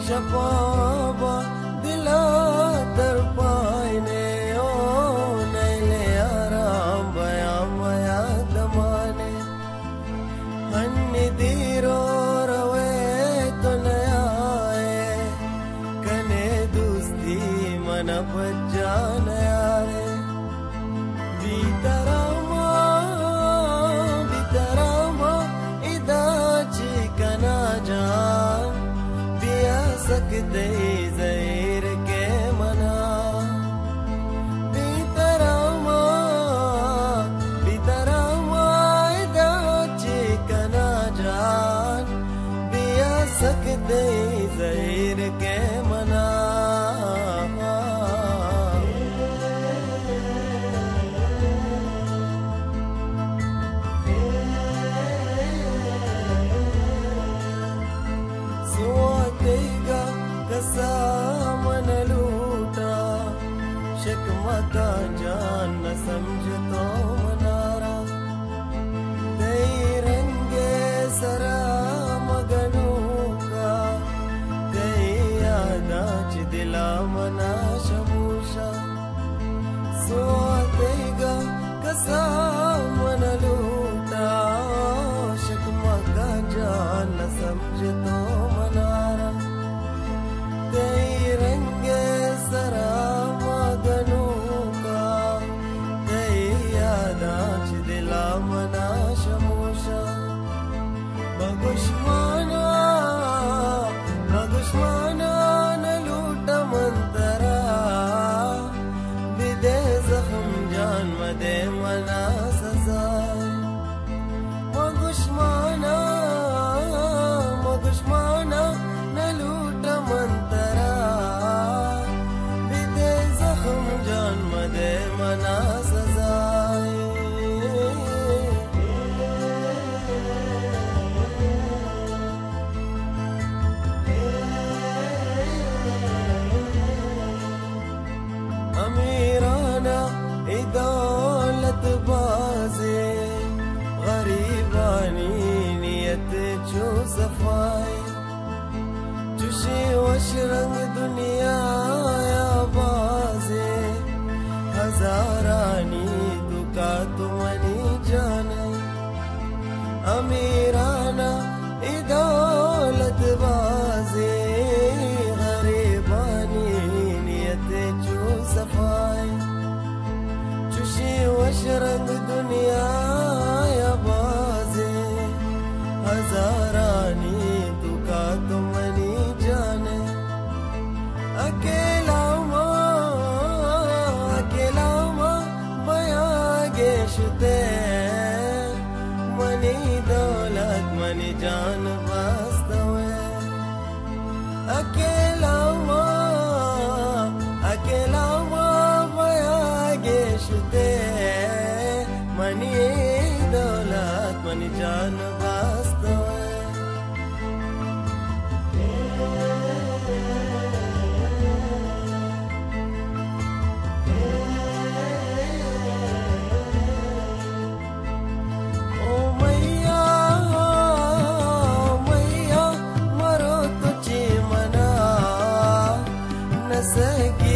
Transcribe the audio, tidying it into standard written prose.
शपाबा दिला दर पाइने ओ नैले आराम बया मया दमाने हन्नी दीरो रवे तो नयाए कने दोस्ती मन बच्चा नयारे बीतरामा इदा चिकना जान पिया सकते ज़हीर के मना बीतरामा इदा चिकना जान पिया सकते ज़हीर के मना कसा मन लूटा शिकवा का जान न समझ तो मनारा कई रंगे सरा मगनू का कई यादाच दिला मना शमूशा सोतेगा कसा मन लूटा शिकवा का जान न समझ तो मनारा कई रंगे सरा मगनू का कई यादाच दिला मना शमूशा बगुश्माना न लूट मंतरा बिदे जख्म जान मदे मना सजा मगुश्माना न लूट मंतरा बिदे जख्म जान मदे मना सजाए अमीराना दौलत बाजे गरीबानी नियत जो सफाई चुशी वश रंग दुनिया या बाजे हजारानी तुका तुमनी जाने अमीराना दौलत बाजे गरीबानी नियत जो सफाई चुशी वश रंग दुनिया या बाजे हजारानी तुका तुमनी जाने अकेला बयागे शुते मनी दौलत मनी जान वास्तवे अकेला बयागे शुते मनी दौलत मनी जान वास्तवे से